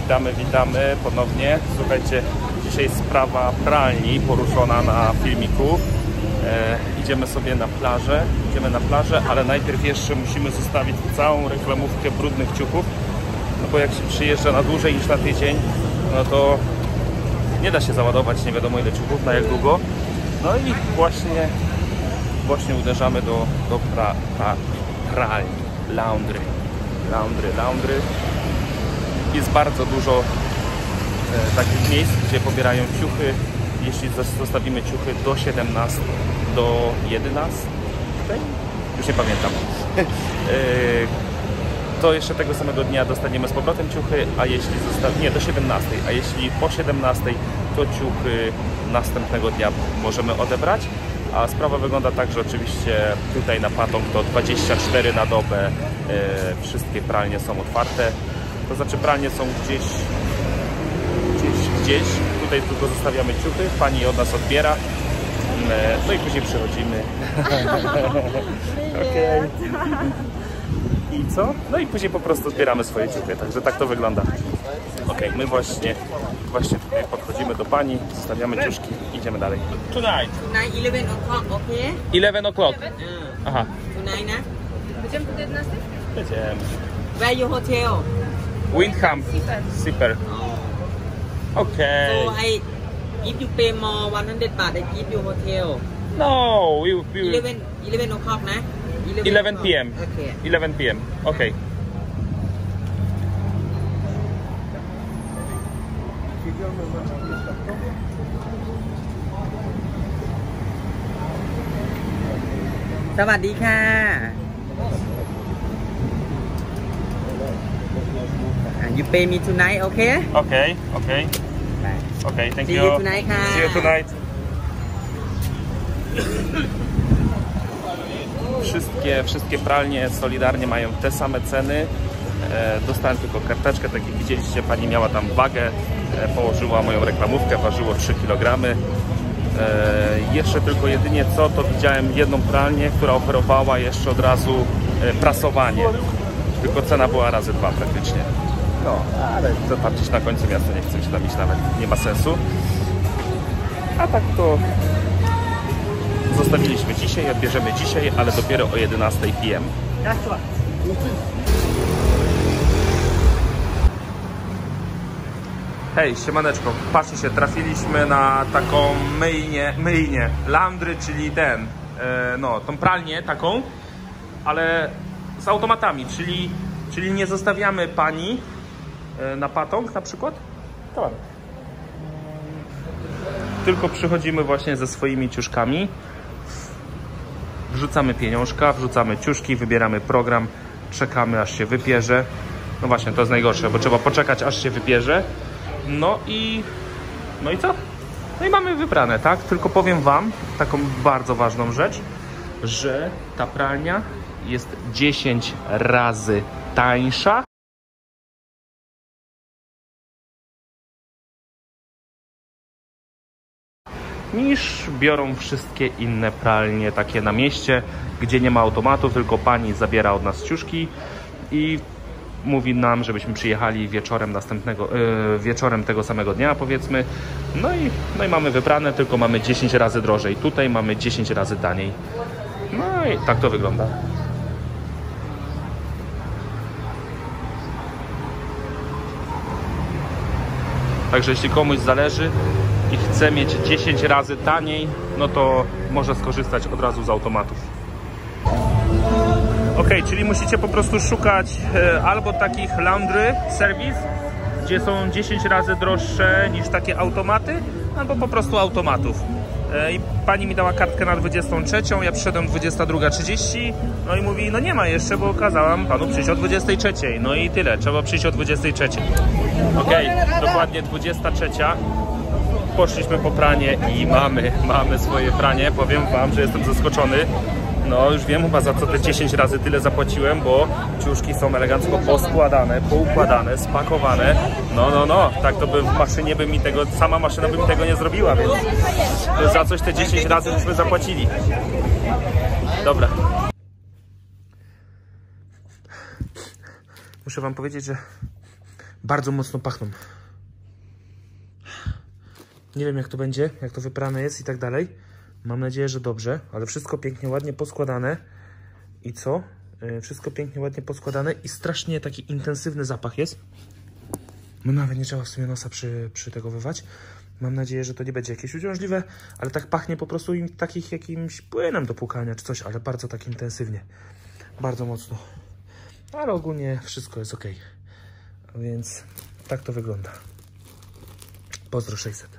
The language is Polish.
Witamy ponownie. Słuchajcie, dzisiaj sprawa pralni poruszona na filmiku. Idziemy sobie na plażę, ale najpierw jeszcze musimy zostawić całą reklamówkę brudnych ciuchów, no bo jak się przyjeżdża na dłużej niż na tydzień, no to nie da się załadować nie wiadomo ile ciuchów, na jak długo. No i właśnie uderzamy do pralni, laundry. Jest bardzo dużo takich miejsc, gdzie pobierają ciuchy. Jeśli zostawimy ciuchy do 17, do 11, już nie pamiętam, to jeszcze tego samego dnia dostaniemy z powrotem ciuchy, a jeśli do 17, a jeśli po 17, to ciuchy następnego dnia możemy odebrać. A sprawa wygląda tak, że oczywiście tutaj na Patong to 24 na dobę wszystkie pralnie są otwarte. To znaczy pralnie są gdzieś. Tutaj tylko zostawiamy ciuchy, pani od nas odbiera. No i później przychodzimy. Okay. I co? No i później po prostu zbieramy swoje ciuchy, także tak to wygląda. Ok, my właśnie tutaj podchodzimy do pani, zostawiamy ciuszki, idziemy dalej. Tonight 11 o'clock, okay? 11 o'clock. Aha. Tonight, na? Będziemy do 11? Będziemy. Where your hotel? Windham. Super. Okay. So if you pay more 100 baht, I give you hotel. No, we 11 o'clock, na? 11 p.m. Okay. 11 p.m. Okay. Sawadee. You pay me tonight, okay? Okay. Bye. Okay, thank See you. you tonight, ka. See you tonight. Wszystkie pralnie solidarnie mają te same ceny. Dostałem tylko karteczkę, tak jak widzieliście, pani miała tam wagę, położyła moją reklamówkę, ważyło 3 kg. Jeszcze tylko jedynie co, to widziałem jedną pralnię, która oferowała jeszcze od razu prasowanie. Tylko cena była razy 2 praktycznie. No, ale to tam gdzieś na końcu miasta, nie chcę się tam iść nawet, nie ma sensu. A tak to zostawiliśmy dzisiaj, odbierzemy dzisiaj, ale dopiero o 11 p.m. Hej, siemaneczko, patrzcie się, trafiliśmy na taką myjnię, laundry, czyli tą pralnię taką, ale z automatami, czyli nie zostawiamy pani na Patong na przykład, tylko przychodzimy właśnie ze swoimi ciuszkami, wrzucamy pieniążka, wrzucamy ciuszki, wybieramy program, czekamy aż się wypierze. No właśnie, to jest najgorsze, bo trzeba poczekać aż się wypierze. No i co? No i mamy wybrane, tak? Tylko powiem wam taką bardzo ważną rzecz, że ta pralnia jest 10 razy tańsza niż biorą wszystkie inne pralnie takie na mieście, gdzie nie ma automatu, tylko pani zabiera od nas ciuszki i mówi nam, żebyśmy przyjechali wieczorem tego samego dnia, powiedzmy. No i mamy wybrane, tylko mamy 10 razy drożej. Tutaj mamy 10 razy taniej. No i tak to wygląda. Także jeśli komuś zależy i chce mieć 10 razy taniej, no to może skorzystać od razu z automatów. Ok, czyli musicie po prostu szukać albo takich laundry service, gdzie są 10 razy droższe niż takie automaty, albo po prostu automatów. I pani mi dała kartkę na 23, ja przyszedłem 22:30, no i mówi, no nie ma jeszcze, bo kazałam panu przyjść o 23. No i tyle, trzeba przyjść o 23. Ok, dokładnie 23. Poszliśmy po pranie i mamy swoje pranie. Powiem wam, że jestem zaskoczony. No już wiem chyba za co te 10 razy tyle zapłaciłem, bo ciuszki są elegancko poskładane, poukładane, spakowane. No, tak to by w maszynie sama maszyna by mi tego nie zrobiła, więc za coś te 10 razy byśmy zapłacili. Dobra. Muszę wam powiedzieć, że Bardzo mocno pachną. Nie wiem jak to będzie, jak to wyprane jest i tak dalej. Mam nadzieję, że dobrze, ale wszystko pięknie, ładnie poskładane. I co? Wszystko pięknie, ładnie poskładane i strasznie taki intensywny zapach jest. No nawet nie trzeba w sumie nosa przytegowywać. Mam nadzieję, że to nie będzie jakieś uciążliwe, ale tak pachnie po prostu im takich jakimś płynem do płukania czy coś, ale bardzo tak intensywnie. Bardzo mocno. Ale ogólnie wszystko jest ok. Więc tak to wygląda. Pozdro 600.